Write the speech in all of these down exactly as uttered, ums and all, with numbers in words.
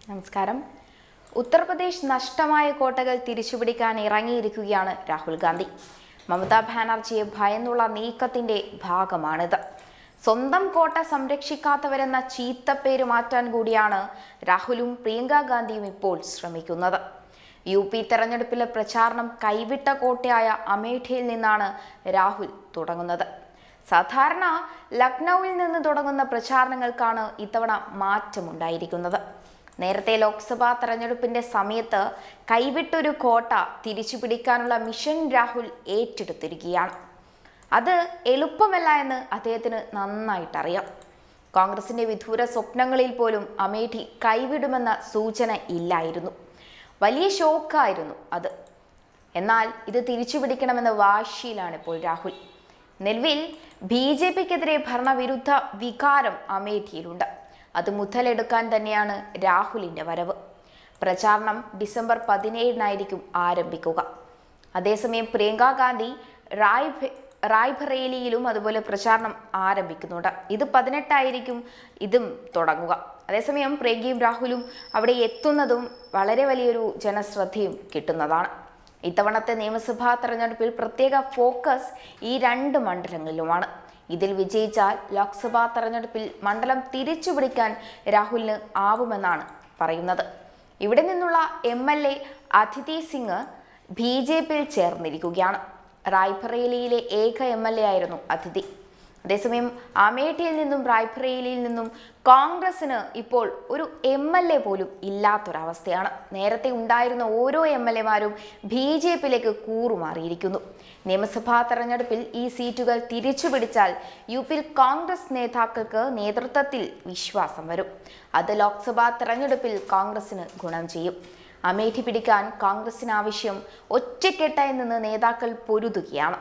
നമസ്കാരം. ഉത്തർപ്രദേശ് നഷ്ടമായ കോട്ടകൾ തിരിച്ചുപിടിക്കാൻ ഇറങ്ങിയിരിക്കുകയാണ് രാഹുൽ ഗാന്ധി. മമതാ ബാനർജിയെ ഭയന്നുള്ള നീക്കത്തിന്റെ ഭാഗമാണിത്. സ്വന്തം കോട്ട സംരക്ഷിക്കാത്തവരെന്ന ചീത്തപ്പേര് മാറ്റാൻ കൂടിയാണ് രാഹുലും പ്രിയങ്ക ഗാന്ധിയും ഇപ്പോൾ ശ്രമിക്കുന്നത്. യു പി തെരഞ്ഞെടുപ്പിലെ പ്രചാരണം കൈവിട്ട കോട്ടയായ അമേഠിയിൽ നിന്നാണ് രാഹുൽ തുടങ്ങുന്നത്. സാധാരണ ലക്നൌവിൽ നിന്ന് തുടങ്ങുന്ന പ്രചാരണങ്ങൾക്കാണ് ഇത്തവണ മാറ്റമുണ്ടായിരിക്കുന്നത്. നേരത്തെ ലോക്സഭാ തെരഞ്ഞെടുപ്പിന്റെ സമയത്ത് കൈവിട്ടൊരു കോട്ട തിരിച്ചു പിടിക്കാനുള്ള മിഷൻ രാഹുൽ ഏറ്റെടുത്തിരിക്കുകയാണ്. അത് എളുപ്പമല്ല എന്ന് അദ്ദേഹത്തിന് നന്നായിട്ടറിയാം. കോൺഗ്രസിന്റെ വിദൂര സ്വപ്നങ്ങളിൽ പോലും അമേഠി കൈവിടുമെന്ന സൂചന ഇല്ലായിരുന്നു. വലിയ ഷോക്കായിരുന്നു അത്. എന്നാൽ ഇത് തിരിച്ചു പിടിക്കണമെന്ന വാശിയിലാണ് ഇപ്പോൾ രാഹുൽ. നിലവിൽ ബി ജെ പിക്കെതിരെ ഭരണവിരുദ്ധ വികാരം അമേഠിയിലുണ്ട്. അത് മുതലെടുക്കാൻ തന്നെയാണ് രാഹുലിന്റെ വരവ്. പ്രചാരണം ഡിസംബർ പതിനേഴിനായിരിക്കും ആരംഭിക്കുക. അതേസമയം പ്രിയങ്ക ഗാന്ധി റായ് റായ്ബറേലിയിലും അതുപോലെ പ്രചാരണം ആരംഭിക്കുന്നുണ്ട്. ഇത് പതിനെട്ടായിരിക്കും ഇതും തുടങ്ങുക. അതേസമയം പ്രിയങ്കയും രാഹുലും അവിടെ എത്തുന്നതും വളരെ വലിയൊരു ജനശ്രദ്ധയും കിട്ടുന്നതാണ്. ഇത്തവണത്തെ നിയമസഭാ തെരഞ്ഞെടുപ്പിൽ പ്രത്യേക ഫോക്കസ് ഈ രണ്ട് മണ്ഡലങ്ങളിലുമാണ്. ഇതിൽ വിജയിച്ചാൽ ലോക്സഭാ തെരഞ്ഞെടുപ്പിൽ മണ്ഡലം തിരിച്ചുപിടിക്കാൻ രാഹുലിന് ആവുമെന്നാണ് പറയുന്നത്. ഇവിടെ നിന്നുള്ള എം എൽ എ അതിഥി സിംഗ് ബി ജെ പിയിൽ ചേർന്നിരിക്കുകയാണ്. റായ്ബറേലിയിലെ ഏക എം എൽ എ ആയിരുന്നു അതിഥി. അതേസമയം അമേഠിയിൽ നിന്നും റായ്ബറേലിയിൽ നിന്നും കോൺഗ്രസിന് ഇപ്പോൾ ഒരു എം എൽ എ പോലും ഇല്ലാത്തൊരവസ്ഥയാണ്. നേരത്തെ ഉണ്ടായിരുന്ന ഓരോ എം എൽ എമാരും ബി ജെ പിയിലേക്ക് കൂറുമാറിയിരിക്കുന്നു. നിയമസഭാ തെരഞ്ഞെടുപ്പിൽ ഈ സീറ്റുകൾ തിരിച്ചു പിടിച്ചാൽ യു പിയിൽ കോൺഗ്രസ് നേതാക്കൾക്ക് നേതൃത്വത്തിൽ വിശ്വാസം വരും. അത് ലോക്സഭാ തെരഞ്ഞെടുപ്പിൽ കോൺഗ്രസിന് ഗുണം ചെയ്യും. അമേഠി പിടിക്കാൻ കോൺഗ്രസിന് ആവശ്യം ഒറ്റക്കെട്ടായി നിന്ന് നേതാക്കൾ പൊരുതുകയാണ്.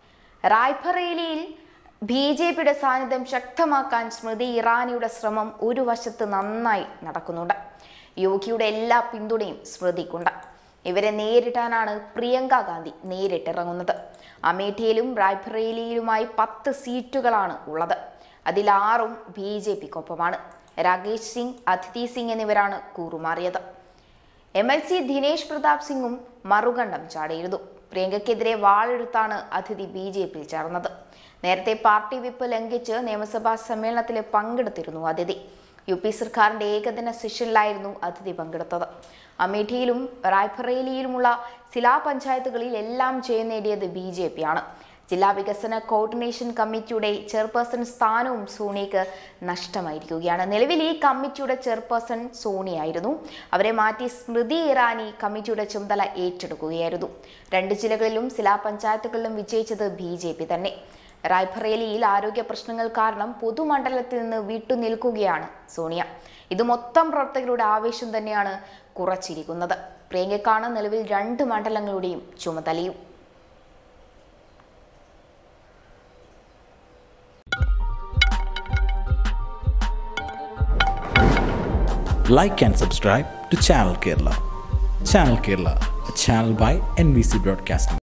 റായ്ബറേലിയിൽ ബി ജെ പിയുടെ സാന്നിധ്യം ശക്തമാക്കാൻ സ്മൃതി ഇറാനിയുടെ ശ്രമം ഒരു വശത്ത് നന്നായി നടക്കുന്നുണ്ട്. യോഗിയുടെ എല്ലാ പിന്തുണയും സ്മൃതിക്കുണ്ട്. ഇവരെ നേരിടാനാണ് പ്രിയങ്ക ഗാന്ധി നേരിട്ടിറങ്ങുന്നത്. അമേഠിയിലും റായ്ബറേലിയിലുമായി പത്ത് സീറ്റുകളാണ് ഉള്ളത്. അതിൽ ആറും ബി ജെ പിക്കൊപ്പമാണ്. രാകേഷ് സിംഗ്, അതിഥി സിംഗ് എന്നിവരാണ് കൂറുമാറിയത്. M L C Dinesh Pratap സിംഗും മറുകണ്ഠം ചാടിയിരുന്നു. പ്രിയങ്കയ്ക്കെതിരെ വാളെടുത്താണ് അതിഥി ബി ജെ പിയിൽ ചേർന്നത്. നേരത്തെ പാർട്ടി വിപ്പ് ലംഘിച്ച് നിയമസഭാ സമ്മേളനത്തിൽ പങ്കെടുത്തിരുന്നു അതിഥി. യു പി സർക്കാരിന്റെ ഏകദിന സെഷനിലായിരുന്നു അതിഥി പങ്കെടുത്തത്. അമേഠിയിലും റായ്ബറേലിയിലുമുള്ള സിലാ പഞ്ചായത്തുകളിൽ എല്ലാം ജയം നേടിയത് ബി ജെ പി ആണ്. ജില്ലാ വികസന കോർഡിനേഷൻ കമ്മിറ്റിയുടെ ചെയർപേഴ്സൺ സ്ഥാനവും സോണിയക്ക് നഷ്ടമായിരിക്കുകയാണ്. നിലവിൽ ഈ കമ്മിറ്റിയുടെ ചെയർപേഴ്സൺ സോണിയായിരുന്നു. അവരെ മാറ്റി സ്മൃതി ഇറാനി കമ്മിറ്റിയുടെ ചുമതല ഏറ്റെടുക്കുകയായിരുന്നു. രണ്ട് ജില്ലകളിലും സിലാ പഞ്ചായത്തുകളിലും വിജയിച്ചത് ബി ജെ പി തന്നെ. റായ്ബറേലിയിൽ ആരോഗ്യ പ്രശ്നങ്ങൾ കാരണം പൊതുമണ്ഡലത്തിൽ നിന്ന് വിട്ടുനിൽക്കുകയാണ് സോണിയ. ഇത് മൊത്തം പ്രവർത്തകരുടെ ആവേശം തന്നെയാണ് കുറച്ചിരിക്കുന്നത്. പ്രിയങ്കയ്ക്കാണ് നിലവിൽ രണ്ട് മണ്ഡലങ്ങളുടെയും ചുമതലയും. Like and subscribe to Channel Kerala. Channel Kerala, a channel by N B C Broadcasting.